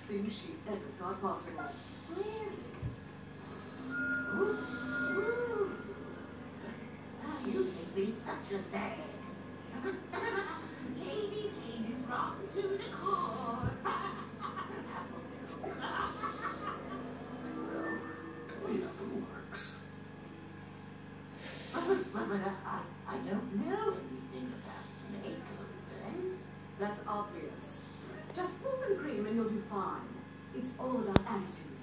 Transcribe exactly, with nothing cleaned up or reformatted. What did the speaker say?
thing she ever thought possible. Really? Ooh, ooh. Ah, you can be such a nag. Lady Lane is wrong to the core. Well, it works. But, but, but I, I don't know anything about makeovers. That's obvious. Just move and cream and you'll do fine. It's all about attitude.